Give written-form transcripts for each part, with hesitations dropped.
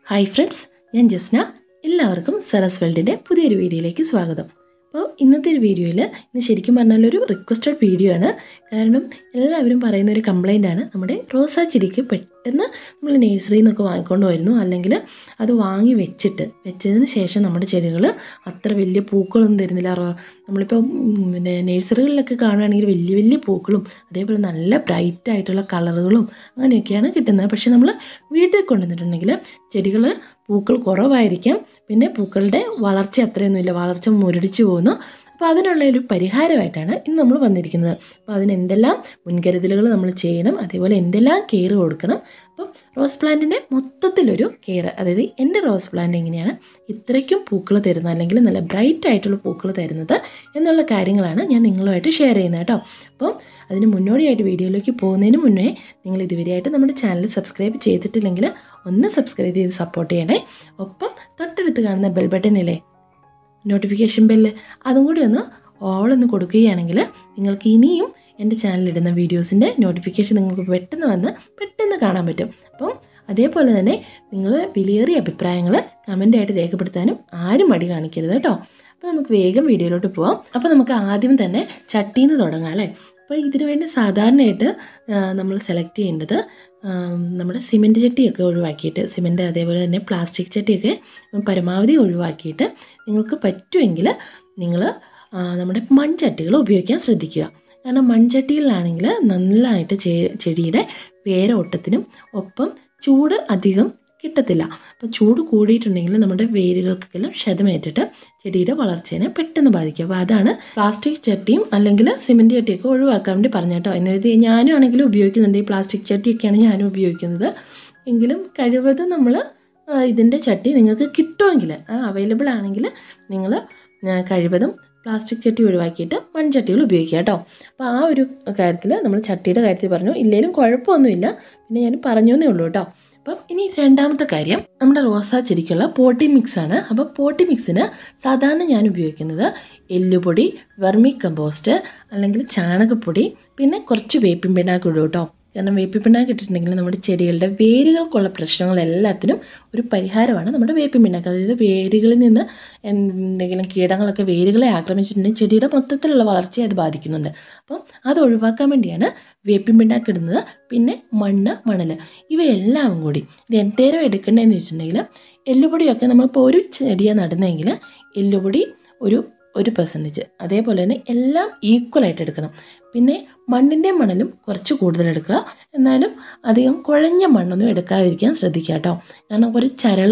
Hi friends, ഞാൻ ജസ്ന. എല്ലാവർക്കും സരസ് വേൾഡിൻ്റെ പുതിയൊരു വീഡിയോയിലേക്ക് സ്വാഗതം. അപ്പോൾ ഇന്നത്തെ ഒരു വീഡിയോയിൽ ഇന്ന് ശരിക്കും പറഞ്ഞാൽ ഒരു റിക്വസ്റ്റഡ് വീഡിയോ ആണ്. കാരണം എല്ലാവരും പറയുന്ന ഒരു കംപ്ലൈൻ്റാണ്, നമ്മുടെ റോസാ ചെടിക്ക് പെട്ടെന്ന് നമ്മൾ നഴ്സറിയിൽ നിന്നൊക്കെ വാങ്ങിക്കൊണ്ട് വരുന്നു, അല്ലെങ്കിൽ അത് വാങ്ങി വെച്ചതിന് ശേഷം നമ്മുടെ ചെടികൾ അത്ര വലിയ പൂക്കളൊന്നും തരുന്നില്ല. നമ്മളിപ്പോൾ നഴ്സറികളിലൊക്കെ കാണുകയാണെങ്കിൽ വലിയ വലിയ പൂക്കളും അതേപോലെ നല്ല ബ്രൈറ്റ് ആയിട്ടുള്ള കളറുകളും അങ്ങനെയൊക്കെയാണ് കിട്ടുന്നത്. പക്ഷേ നമ്മൾ വീട്ടിൽ കൊണ്ടുവന്നിട്ടുണ്ടെങ്കിൽ ചെടികൾ പൂക്കൾ കുറവായിരിക്കാം, പിന്നെ പൂക്കളുടെ വളർച്ച അത്രയൊന്നുമില്ല, വളർച്ച മുരടിച്ചു പോകുന്നു. അപ്പോൾ അതിനുള്ള ഒരു പരിഹാരമായിട്ടാണ് ഇന്ന് നമ്മൾ വന്നിരിക്കുന്നത്. അപ്പോൾ അതിന് എന്തെല്ലാം മുൻകരുതലുകൾ നമ്മൾ ചെയ്യണം, അതേപോലെ എന്തെല്ലാം കെയർ കൊടുക്കണം, അപ്പം റോസ് പ്ലാന്റിൻ്റെ മൊത്തത്തിലൊരു കെയർ, അതായത് എൻ്റെ റോസ് പ്ലാന്റ് എങ്ങനെയാണ് ഇത്രയ്ക്കും പൂക്കൾ തരുന്നത്, അല്ലെങ്കിൽ നല്ല ബ്രൈറ്റ് ആയിട്ടുള്ള പൂക്കൾ തരുന്നത് എന്നുള്ള കാര്യങ്ങളാണ് ഞാൻ നിങ്ങളുമായിട്ട് ഷെയർ ചെയ്യുന്നത് കേട്ടോ. അപ്പം അതിന് മുന്നോടിയായിട്ട് വീഡിയോയിലേക്ക് പോകുന്നതിന് മുന്നേ നിങ്ങൾ ഇതുവരെയായിട്ട് നമ്മുടെ ചാനൽ സബ്സ്ക്രൈബ് ചെയ്തിട്ടില്ലെങ്കിൽ ഒന്ന് സബ്സ്ക്രൈബ് ചെയ്ത് സപ്പോർട്ട് ചെയ്യണേ. ഒപ്പം തൊട്ടടുത്ത് കാണുന്ന ബെൽ ബട്ടണില്ലേ, നോട്ടിഫിക്കേഷൻ ബെല്ല്, അതും കൂടി ഒന്ന് കൊടുക്കുകയാണെങ്കിൽ നിങ്ങൾക്ക് ഇനിയും എൻ്റെ ചാനലിടുന്ന വീഡിയോസിൻ്റെ നോട്ടിഫിക്കേഷൻ നിങ്ങൾക്ക് പെട്ടെന്ന് കാണാൻ പറ്റും. അപ്പം അതേപോലെ തന്നെ നിങ്ങൾ വിലയേറിയ അഭിപ്രായങ്ങൾ കമൻ്റായിട്ട് രേഖപ്പെടുത്താനും ആരും മടി കാണിക്കരുത് കേട്ടോ. അപ്പോൾ നമുക്ക് വേഗം വീഡിയോയിലോട്ട് പോവാം. അപ്പോൾ നമുക്ക് ആദ്യം തന്നെ ചട്ടിയിൽ നിന്ന് തുടങ്ങാം അല്ലേ. അപ്പോൾ ഇതിനു വേണ്ടി സാധാരണയായിട്ട് നമ്മൾ സെലക്ട് ചെയ്യേണ്ടത് നമ്മുടെ സിമൻറ്റ് ചട്ടിയൊക്കെ ഒഴിവാക്കിയിട്ട്, സിമൻറ്റ് അതേപോലെ തന്നെ പ്ലാസ്റ്റിക് ചട്ടിയൊക്കെ പരമാവധി ഒഴിവാക്കിയിട്ട് നിങ്ങൾക്ക് പറ്റുമെങ്കിൽ നിങ്ങൾ നമ്മുടെ മൺചട്ടികൾ ഉപയോഗിക്കാൻ ശ്രദ്ധിക്കുക. കാരണം മൺചട്ടികളിലാണെങ്കിൽ നല്ലതായിട്ട് ചെടിയുടെ വേരോട്ടത്തിനും ഒപ്പം ചൂട് അധികം കിട്ടത്തില്ല. അപ്പോൾ ചൂട് കൂടിയിട്ടുണ്ടെങ്കിൽ നമ്മുടെ വേരുകൾക്കെല്ലാം ക്ഷതമേറ്റിട്ട് ചെടിയുടെ വളർച്ചേനെ പെട്ടെന്ന് ബാധിക്കും. അപ്പോൾ അതാണ് പ്ലാസ്റ്റിക് ചട്ടിയും അല്ലെങ്കിൽ സിമൻറ്റ് ചട്ടിയൊക്കെ ഒഴിവാക്കാൻ വേണ്ടി പറഞ്ഞു കേട്ടോ. എന്നത് ഞാനും ആണെങ്കിലും ഉപയോഗിക്കുന്നുണ്ട്, ഈ പ്ലാസ്റ്റിക് ചട്ടിയൊക്കെയാണ് ഞാനും ഉപയോഗിക്കുന്നത്. എങ്കിലും കഴിവതും നമ്മൾ ഇതിൻ്റെ ചട്ടി നിങ്ങൾക്ക് കിട്ടുമെങ്കിൽ, അവൈലബിൾ ആണെങ്കിൽ നിങ്ങൾ കഴിവതും പ്ലാസ്റ്റിക് ചട്ടി ഒഴിവാക്കിയിട്ട് മൺചട്ടികൾ ഉപയോഗിക്കുക കേട്ടോ. അപ്പോൾ ആ ഒരു കാര്യത്തിൽ നമ്മൾ ചട്ടിയുടെ കാര്യത്തിൽ പറഞ്ഞു, ഇല്ലെങ്കിലും കുഴപ്പമൊന്നുമില്ല, പിന്നെ ഞാൻ പറഞ്ഞു എന്നേ ഉള്ളൂ കേട്ടോ. അപ്പം ഇനി രണ്ടാമത്തെ കാര്യം നമ്മുടെ റോസാ ചെടിക്കുള്ള പോട്ടി മിക്സാണ്. അപ്പോൾ പോട്ടി മിക്സിന് സാധാരണ ഞാൻ ഉപയോഗിക്കുന്നത് എല്ലുപൊടി, വെർമി കമ്പോസ്റ്റ് അല്ലെങ്കിൽ ചാണകപ്പൊടി, പിന്നെ കുറച്ച് വേപ്പിൻ പിണ്ണാക്ക് ഇടും കേട്ടോ. കാരണം വേപ്പിൻ പിണ്ണാക്ക് ഇട്ടിട്ടുണ്ടെങ്കിൽ നമ്മുടെ ചെടികളുടെ വേരുകൾക്കുള്ള പ്രശ്നങ്ങളെല്ലാത്തിനും ഒരു പരിഹാരമാണ് നമ്മുടെ വേപ്പിൻ പിണ്ണാക്ക്. അതായത് വേരുകളിൽ നിന്ന് എന്തെങ്കിലും കീടങ്ങളൊക്കെ വേരുകളെ ആക്രമിച്ചിട്ടുണ്ടെങ്കിൽ ചെടിയുടെ മൊത്തത്തിലുള്ള വളർച്ചയെ അത് ബാധിക്കുന്നുണ്ട്. അപ്പം അത് ഒഴിവാക്കാൻ വേണ്ടിയാണ് വേപ്പിൻ പിണ്ണാക്ക് ഇടുന്നത്. പിന്നെ മണൽ ഇവയെല്ലാം കൂടി ഇത് എന്തേരം എടുക്കേണ്ടതെന്ന് വെച്ചിട്ടുണ്ടെങ്കിൽ എല്ലുപൊടിയൊക്കെ നമ്മളിപ്പോൾ ഒരു ചെടിയാണ് നടുന്നതെങ്കിൽ എല്ലുപൊടി ഒരു 1%, അതേപോലെ തന്നെ എല്ലാം ഈക്വലായിട്ട് എടുക്കണം. പിന്നെ മണലും കുറച്ച് കൂടുതൽ എടുക്കുക, എന്നാലും അധികം കുഴഞ്ഞ മണ്ണൊന്നും എടുക്കാതിരിക്കാൻ ശ്രദ്ധിക്കുക കേട്ടോ. കാരണം ഒരു ചരൽ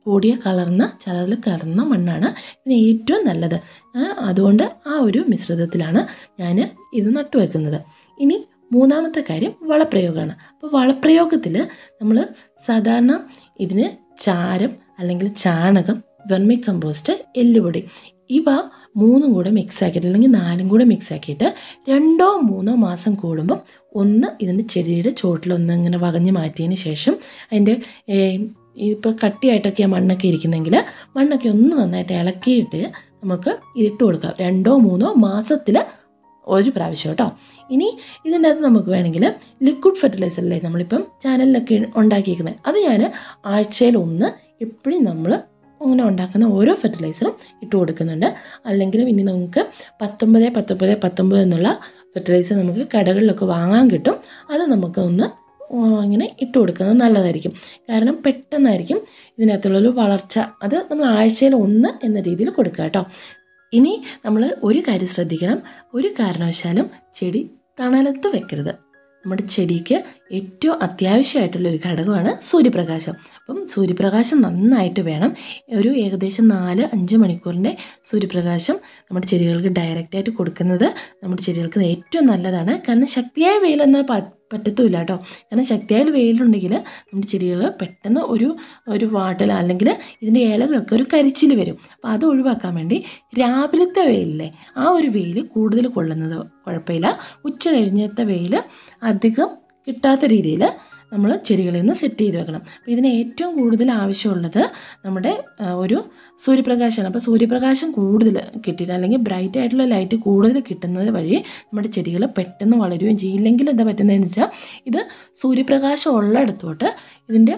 കലർന്ന മണ്ണാണ് ഇതിന് ഏറ്റവും നല്ലത്. അതുകൊണ്ട് ആ ഒരു മിശ്രിതത്തിലാണ് ഞാൻ ഇത് നട്ടുവെക്കുന്നത്. ഇനി മൂന്നാമത്തെ കാര്യം വളപ്രയോഗമാണ്. അപ്പോൾ വളപ്രയോഗത്തിൽ നമ്മൾ സാധാരണ ഇതിന് ചാരം അല്ലെങ്കിൽ ചാണകം, വെർമി കമ്പോസ്റ്റ്, എല്ലുപൊടി ഇവ 3 കൂടെ മിക്സ് ആക്കിയിട്ട് അല്ലെങ്കിൽ 4 കൂടെ മിക്സ് ആക്കിയിട്ട് 2-3 മാസം കൂടുമ്പം ഇതിൻ്റെ ചെടിയുടെ ചോട്ടിലൊന്ന് ഇങ്ങനെ വകഞ്ഞ് മാറ്റിയതിന് ശേഷം അതിൻ്റെ ഇപ്പോൾ കട്ടിയായിട്ടൊക്കെ ആ മണ്ണൊക്കെ ഇരിക്കുന്നെങ്കിൽ മണ്ണൊക്കെ ഒന്ന് നന്നായിട്ട് ഇളക്കിയിട്ട് നമുക്ക് ഇട്ട് കൊടുക്കാം 2-3 മാസത്തിൽ ഒരു പ്രാവശ്യം കേട്ടോ. ഇനി ഇതിൻ്റെ അകത്ത് നമുക്ക് വേണമെങ്കിൽ ലിക്വിഡ് ഫെർട്ടിലൈസറല്ലേ നമ്മളിപ്പം ചാനലിലൊക്കെ ഉണ്ടാക്കിയിരിക്കുന്നത്, അത് ഞാൻ ആഴ്ചയിൽ 1 എപ്പോഴും നമ്മൾ അങ്ങനെ ഉണ്ടാക്കുന്ന ഓരോ ഫെർട്ടിലൈസറും ഇട്ട് കൊടുക്കുന്നുണ്ട്. അല്ലെങ്കിലും ഇനി നമുക്ക് 19 എന്നുള്ള ഫെർട്ടിലൈസർ നമുക്ക് കടകളിലൊക്കെ വാങ്ങാൻ കിട്ടും. അത് നമുക്ക് ഇങ്ങനെ ഇട്ട് കൊടുക്കുന്നത് നല്ലതായിരിക്കും. കാരണം പെട്ടെന്നായിരിക്കും ഇതിനകത്തുള്ളൊരു വളർച്ച. അത് നമ്മൾ ആഴ്ചയിൽ 1 എന്ന രീതിയിൽ കൊടുക്കുക കേട്ടോ. ഇനി നമ്മൾ ഒരു കാര്യം ശ്രദ്ധിക്കണം, ഒരു കാരണവശാലും ചെടി തണലത്ത് വെക്കരുത്. നമ്മുടെ ചെടിക്ക് ഏറ്റവും അത്യാവശ്യമായിട്ടുള്ളൊരു ഘടകമാണ് സൂര്യപ്രകാശം. അപ്പം സൂര്യപ്രകാശം നന്നായിട്ട് വേണം. ഒരു ഏകദേശം 4-5 മണിക്കൂറിൻ്റെ സൂര്യപ്രകാശം നമ്മുടെ ചെടികൾക്ക് ഡയറക്റ്റായിട്ട് കൊടുക്കുന്നത് നമ്മുടെ ചെടികൾക്ക് ഏറ്റവും നല്ലതാണ്. കാരണം ശക്തിയായ വെയിലെന്നാൽ പറ്റത്തുമില്ല കേട്ടോ. കാരണം ശക്തിയായ വെയിലുണ്ടെങ്കിൽ നമ്മുടെ ചെടികൾ പെട്ടെന്ന് ഒരു വാട്ടൽ അല്ലെങ്കിൽ ഇതിൻ്റെ ഇലകൾക്ക് ഒരു കരിച്ചിൽ വരും. അപ്പോൾ അത് ഒഴിവാക്കാൻ വേണ്ടി രാവിലത്തെ വെയിലില്ലേ, ആ ഒരു വെയിൽ കൂടുതൽ കൊള്ളുന്നത് കുഴപ്പമില്ല. ഉച്ച കഴിഞ്ഞത്തെ വെയിൽ അധികം കിട്ടാത്ത രീതിയിൽ നമ്മൾ ചെടികളിൽ നിന്ന് സെറ്റ് ചെയ്ത് വെക്കണം. അപ്പോൾ ഇതിന് ഏറ്റവും കൂടുതൽ ആവശ്യമുള്ളത് നമ്മുടെ ഒരു സൂര്യപ്രകാശമാണ്. അപ്പോൾ സൂര്യപ്രകാശം കൂടുതൽ കിട്ടിയിട്ട് അല്ലെങ്കിൽ ബ്രൈറ്റ് ആയിട്ടുള്ള ലൈറ്റ് കൂടുതൽ കിട്ടുന്നത് വഴി നമ്മുടെ ചെടികൾ പെട്ടെന്ന് വളരുകയും ചെയ്യില്ലെങ്കിൽ എന്താ പറ്റുന്നതെന്ന് വെച്ചാൽ ഇത് സൂര്യപ്രകാശം ഉള്ളിടത്തോട്ട് ഇതിൻ്റെ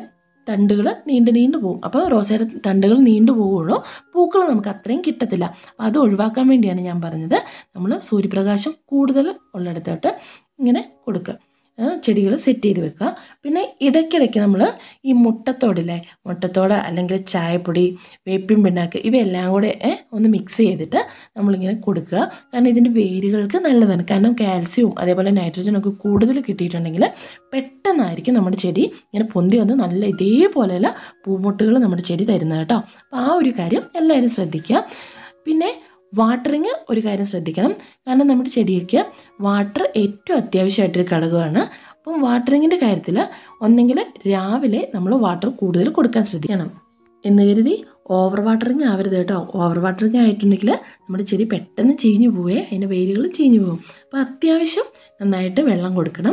തണ്ടുകൾ നീണ്ടു പോകും. അപ്പോൾ റോസയുടെ തണ്ടുകൾ നീണ്ടു പോവുള്ളൂ, പൂക്കൾ നമുക്ക് അത്രയും കിട്ടത്തില്ല. അപ്പോൾ അത് ഒഴിവാക്കാൻ വേണ്ടിയാണ് ഞാൻ പറഞ്ഞത് നമ്മൾ സൂര്യപ്രകാശം കൂടുതൽ ഉള്ളിടത്തോട്ട് ഇങ്ങനെ കൊടുക്കുക, ചെടികൾ സെറ്റ് ചെയ്ത് വെക്കുക. പിന്നെ ഇടയ്ക്കിടയ്ക്ക് നമ്മൾ ഈ മുട്ടത്തോട് അല്ലെങ്കിൽ ചായപ്പൊടി, വേപ്പിൻ പിണ്ണാക്ക് ഇവയെല്ലാം കൂടെ ഒന്ന് മിക്സ് ചെയ്തിട്ട് നമ്മളിങ്ങനെ കൊടുക്കുക. കാരണം ഇതിൻ്റെ വേരുകൾക്ക് നല്ലതാണ്. കാരണം കാൽസ്യവും അതേപോലെ നൈട്രജനൊക്കെ കൂടുതൽ കിട്ടിയിട്ടുണ്ടെങ്കിൽ പെട്ടെന്നായിരിക്കും നമ്മുടെ ചെടി ഇങ്ങനെ പൊന്തി വന്ന് നല്ല ഇതേപോലെയുള്ള പൂമുട്ടുകൾ നമ്മുടെ ചെടി തരുന്നത് കേട്ടോ. അപ്പോൾ ആ ഒരു കാര്യം എല്ലാവരും ശ്രദ്ധിക്കുക. പിന്നെ വാട്ടറിങ് ഒരു കാര്യം ശ്രദ്ധിക്കണം. കാരണം നമ്മുടെ ചെടിയൊക്കെ വാട്ടർ ഏറ്റവും അത്യാവശ്യമായിട്ടൊരു ഘടകമാണ്. അപ്പം വാട്ടറിങ്ങിൻ്റെ കാര്യത്തിൽ ഒന്നെങ്കിൽ രാവിലെ നമ്മൾ വാട്ടർ കൂടുതൽ കൊടുക്കാൻ ശ്രദ്ധിക്കണം എന്ന് കരുതി ഓവർ വാട്ടറിങ് ആവരുത് കേട്ടോ. ഓവർ വാട്ടറിങ് ആയിട്ടുണ്ടെങ്കിൽ നമ്മുടെ ചെടി പെട്ടെന്ന് ചീഞ്ഞു പോവേ, അതിൻ്റെ വേരുകൾ ചീഞ്ഞു പോകും. അപ്പോൾ അത്യാവശ്യം നന്നായിട്ട് വെള്ളം കൊടുക്കണം.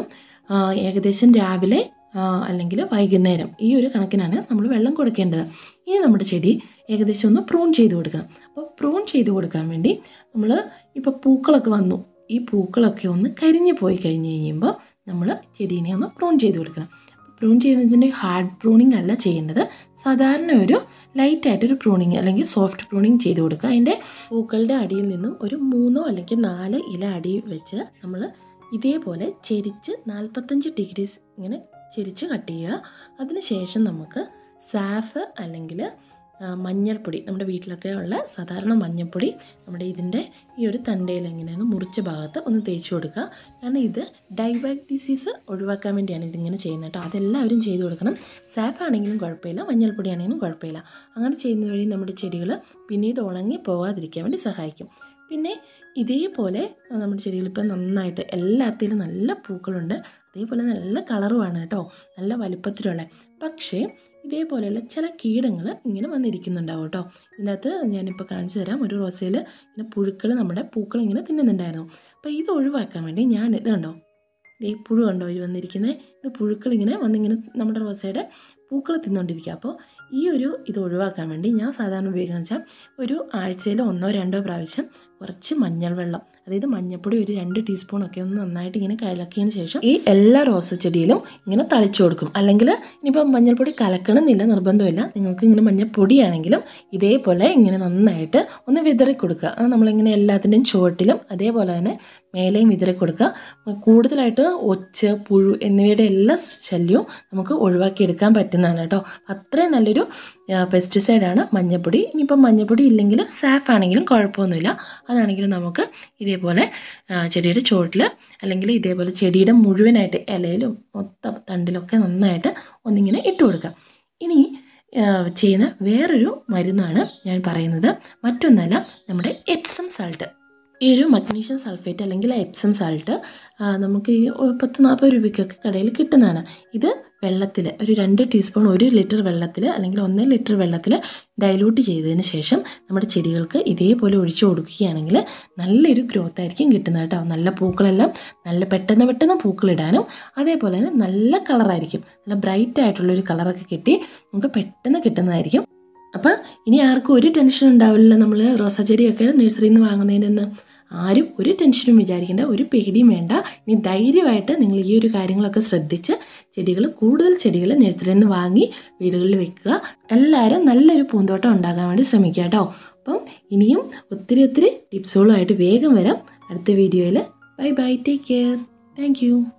ഏകദേശം രാവിലെ അല്ലെങ്കിൽ വൈകുന്നേരം ഈ ഒരു കണക്കിനാണ് നമ്മൾ വെള്ളം കൊടുക്കേണ്ടത്. ഇനി നമ്മുടെ ചെടി ഏകദേശം ഒന്ന് പ്രൂൺ ചെയ്ത് കൊടുക്കണം. അപ്പോൾ പ്രൂൺ ചെയ്ത് കൊടുക്കാൻ വേണ്ടി നമ്മൾ ഇപ്പോൾ പൂക്കളൊക്കെ വന്നു, ഈ പൂക്കളൊക്കെ ഒന്ന് കരിഞ്ഞു പോയി കഴിഞ്ഞ് കഴിയുമ്പോൾ നമ്മൾ ചെടീനെ ഒന്ന് പ്രൂൺ ചെയ്ത് കൊടുക്കണം. പ്രൂൺ ചെയ്യുന്നതിൻ്റെ ഹാർഡ് പ്രൂണിങ് അല്ല ചെയ്യേണ്ടത്, സാധാരണ ഒരു ലൈറ്റായിട്ടൊരു പ്രൂണിങ് അല്ലെങ്കിൽ സോഫ്റ്റ് പ്രൂണിങ് ചെയ്ത് കൊടുക്കുക. അതിൻ്റെ പൂക്കളുടെ അടിയിൽ നിന്നും ഒരു 3 അല്ലെങ്കിൽ 4 ഇല അടി വെച്ച് നമ്മൾ ഇതേപോലെ ചെരിച്ച് 45 ഡിഗ്രീസ് ഇങ്ങനെ ചെരിച്ച് കട്ട് ചെയ്യുക. അതിനുശേഷം നമുക്ക് സാഫ് അല്ലെങ്കിൽ മഞ്ഞൾപ്പൊടി, നമ്മുടെ വീട്ടിലൊക്കെ ഉള്ള സാധാരണ മഞ്ഞൾപ്പൊടി നമ്മുടെ ഇതിൻ്റെ ഈ ഒരു തണ്ടയിൽ എങ്ങനെയാണ് മുറിച്ച ഭാഗത്ത് ഒന്ന് തേച്ച് കൊടുക്കുക. കാരണം ഇത് ഡൈബാക്ക് ഡിസീസ് ഒഴിവാക്കാൻ വേണ്ടിയാണ് ഇതിങ്ങനെ ചെയ്യുന്നത് കേട്ടോ. അതെല്ലാവരും ചെയ്ത് കൊടുക്കണം. സാഫ് ആണെങ്കിലും കുഴപ്പമില്ല, മഞ്ഞൾപ്പൊടി ആണെങ്കിലും കുഴപ്പമില്ല. അങ്ങനെ ചെയ്യുന്നത് വഴി നമ്മുടെ ചെടികൾ പിന്നീട് ഉണങ്ങി പോകാതിരിക്കാൻ വേണ്ടി സഹായിക്കും. പിന്നെ ഇതേപോലെ നമ്മുടെ ചെടികൾ ഇപ്പം നന്നായിട്ട് എല്ലാത്തിലും നല്ല പൂക്കളുണ്ട്, അതേപോലെ നല്ല കളറുമാണ് കേട്ടോ, നല്ല വലിപ്പത്തിലുള്ള. പക്ഷേ ഇതേപോലെയുള്ള ചില കീടങ്ങൾ ഇങ്ങനെ വന്നിരിക്കുന്നുണ്ടാവും കേട്ടോ. ഇതിനകത്ത് ഞാനിപ്പോൾ കാണിച്ചു തരാം. ഒരു റോസയിൽ ഇങ്ങനെ പുഴുക്കൾ നമ്മുടെ പൂക്കൾ ഇങ്ങനെ തിന്നുന്നുണ്ടായിരുന്നു. അപ്പോൾ ഇത് ഒഴിവാക്കാൻ വേണ്ടി ഞാൻ ഇത് കണ്ടോ, ഈ പുഴു കണ്ടോ ഇത് വന്നിരിക്കുന്നത്, ഇത് പുഴുക്കളിങ്ങനെ വന്നിങ്ങനെ നമ്മുടെ റോസയുടെ പൂക്കൾ തിന്നുകൊണ്ടിരിക്കുക. അപ്പോൾ ഈ ഒരു ഇത് ഒഴിവാക്കാൻ വേണ്ടി ഞാൻ സാധാരണ ഉപയോഗിക്കുന്നത് വെച്ചാൽ ഒരു ആഴ്ചയിൽ 1-2 പ്രാവശ്യം കുറച്ച് മഞ്ഞൾ വെള്ളം, അതായത് മഞ്ഞൾപ്പൊടി ഒരു 2 ടീസ്പൂണൊക്കെ ഒന്ന് നന്നായിട്ട് ഇങ്ങനെ കലക്കിയതിന് ശേഷം ഈ എല്ലാ റോസ ചെടിയിലും ഇങ്ങനെ തളിച്ചു കൊടുക്കും. അല്ലെങ്കിൽ ഇനിയിപ്പോൾ മഞ്ഞൾപ്പൊടി കലക്കണമെന്നില്ല, നിർബന്ധമില്ല. നിങ്ങൾക്ക് ഇങ്ങനെ മഞ്ഞൾപ്പൊടിയാണെങ്കിലും ഇതേപോലെ ഇങ്ങനെ നന്നായിട്ട് ഒന്ന് വിതറി കൊടുക്കുക. നമ്മളിങ്ങനെ എല്ലാത്തിൻ്റെയും ചുവട്ടിലും അതേപോലെ തന്നെ മേലെയും വിതറി കൊടുക്കുക. കൂടുതലായിട്ട് ഒച്ച്, പുഴു എന്നിവയുടെ എല്ലാ ശല്യവും നമുക്ക് ഒഴിവാക്കിയെടുക്കാൻ പറ്റുന്നതാണ് കേട്ടോ. അത്രയും നല്ലൊരു പെസ്റ്റിസൈഡാണ് മഞ്ഞൾപ്പൊടി. ഇനിയിപ്പം മഞ്ഞൾപ്പൊടി ഇല്ലെങ്കിൽ സാഫ് ആണെങ്കിലും കുഴപ്പമൊന്നുമില്ല. അതാണെങ്കിലും നമുക്ക് ഇതേപോലെ ചെടിയുടെ ചുവട്ടിൽ അല്ലെങ്കിൽ ഇതേപോലെ ചെടിയുടെ മുഴുവനായിട്ട് ഇലയിലും മൊത്തം തണ്ടിലൊക്കെ നന്നായിട്ട് ഒന്നിങ്ങനെ ഇട്ട് കൊടുക്കാം. ഇനി ചെയ്യുന്ന വേറൊരു മരുന്നാണ് ഞാൻ പറയുന്നത്, മറ്റൊന്നല്ല നമ്മുടെ എപ്സം സാൾട്ട്. ഈ ഒരു മഗ്നീഷ്യം സൾഫേറ്റ് അല്ലെങ്കിൽ എപ്സം സാൾട്ട് നമുക്ക് ഈ 10-40 രൂപയ്ക്കൊക്കെ കടയിൽ കിട്ടുന്നതാണ്. ഇത് വെള്ളത്തിൽ ഒരു 2 ടീസ്പൂൺ 1 ലിറ്റർ വെള്ളത്തിൽ അല്ലെങ്കിൽ 1 ലിറ്റർ വെള്ളത്തിൽ ഡൈലൂട്ട് ചെയ്തതിന് ശേഷം നമ്മുടെ ചെടികൾക്ക് ഇതേപോലെ ഒഴിച്ചു കൊടുക്കുകയാണെങ്കിൽ നല്ലൊരു ഗ്രോത്ത് ആയിരിക്കും കിട്ടുന്നത് കേട്ടോ. നല്ല പൂക്കളെല്ലാം നല്ല പെട്ടെന്ന് പൂക്കളിടാനും അതേപോലെ തന്നെ നല്ല കളറായിരിക്കും, നല്ല ബ്രൈറ്റ് ആയിട്ടുള്ളൊരു കളറൊക്കെ കിട്ടി നമുക്ക് പെട്ടെന്ന് കിട്ടുന്നതായിരിക്കും. അപ്പം ഇനി ആർക്കും ഒരു ടെൻഷൻ ഉണ്ടാവില്ല നമ്മൾ റോസാ ചെടിയൊക്കെ നഴ്സറിയിൽ നിന്ന് വാങ്ങുന്നതിന്. ആരും ഒരു ടെൻഷനും വിചാരിക്കേണ്ട, ഒരു പേടിയും വേണ്ട. ഇനി ധൈര്യമായിട്ട് നിങ്ങൾ ഈ ഒരു കാര്യങ്ങളൊക്കെ ശ്രദ്ധിച്ച് കൂടുതൽ ചെടികൾ നഴ്സറിയിൽ നിന്ന് വാങ്ങി വീടുകളിൽ വെക്കുക. എല്ലാവരും നല്ലൊരു പൂന്തോട്ടം ഉണ്ടാകാൻ വേണ്ടി ശ്രമിക്കുക കേട്ടോ. അപ്പം ഇനിയും ഒത്തിരി ടിപ്സുകളുമായിട്ട് വേഗം വരാം അടുത്ത വീഡിയോയിൽ. Bye, take care, thank U.